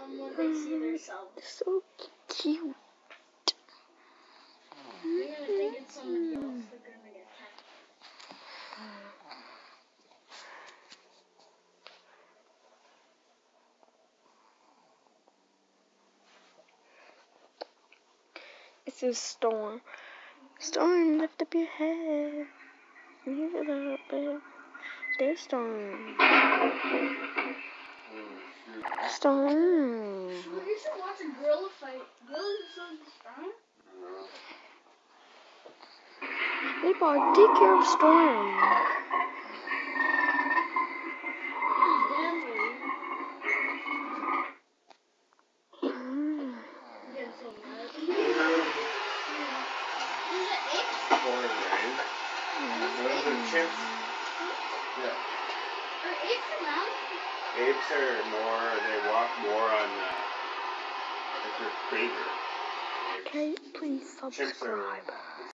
when they see themselves. So cute. They're gonna think it's somebody else. They're gonna get attacked. It's a storm. Storm, lift up your head. Lift it up, babe. There's storm. Storm. You should watch a gorilla fight. Gorillas are so strong. Hey, Bob, take care of Storm. Chimps. Yeah. Are apes around? Apes are more, they walk more on, like they're bigger. Okay, please subscribe.